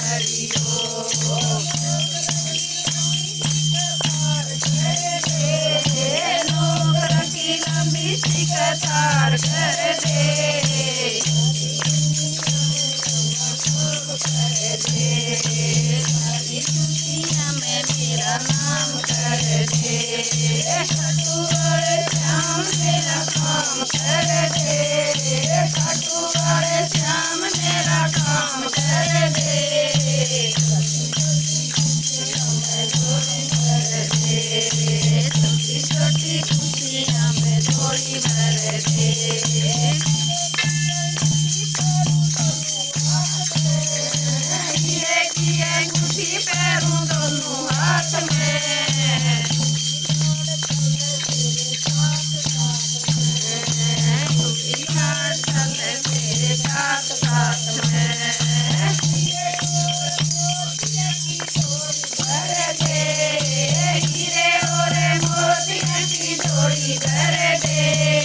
कतार कर दे सारी दुनिया में मेरा नाम कर दे खाटू वाले श्याम मेरा काम कर दे खाटू वाले श्याम मेरा काम कर दे छोटी छोटी खुशियाँ में थोड़ी भर दे हीरे की अंगूठी पैरों दोनों हाथ में चल मेरे साथ साथ में भर दे हीरे और मोतियों की जोड़ी भर दे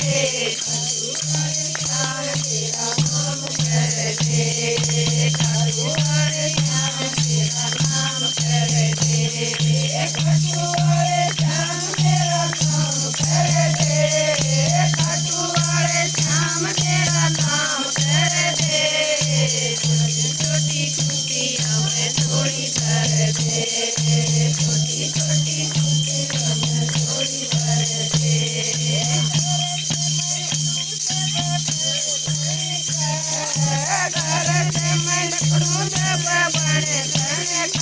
तेरा नाम कर दे खाटू वाले श्याम तेरा नाम कर दे खाटू वाले श्याम तेरा नाम कर दे खाटू वाले श्याम तेरा नाम कर दे छोटी छोटी खुशियाँ में थोड़ी भर दे छोटी छोटी खुशियाँ में थोड़ी भर दे घर से मैं निकलूं जब बड़े तन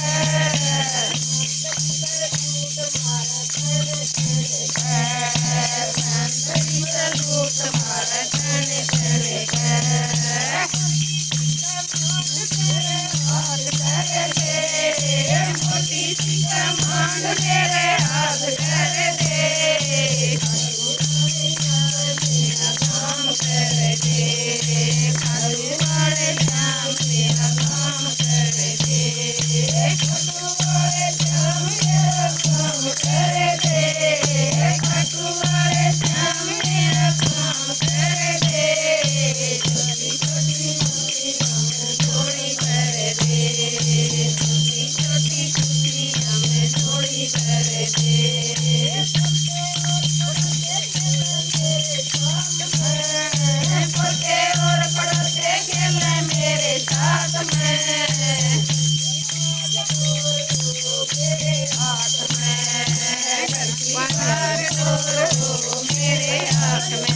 मोटी सी कमान मेरे हाथ कर दे मेरा काम कर दे खाटू वाले श्याम मेरा काम कर दे खाटू वाले श्याम मेरा काम कर दे खाटू वाले श्याम मेरा काम कर दे छोटी छोटी खुशियाँ में थोड़ी भर दे छोटी छोटी खुशियाँ में थोड़ी भर दे पढ़ते और पढ़ते खेलने मेरे साथ में हाथ में घर की बाहर मेरे हाथ में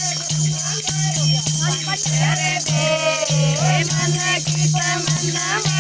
कर दे मन की तमन्ना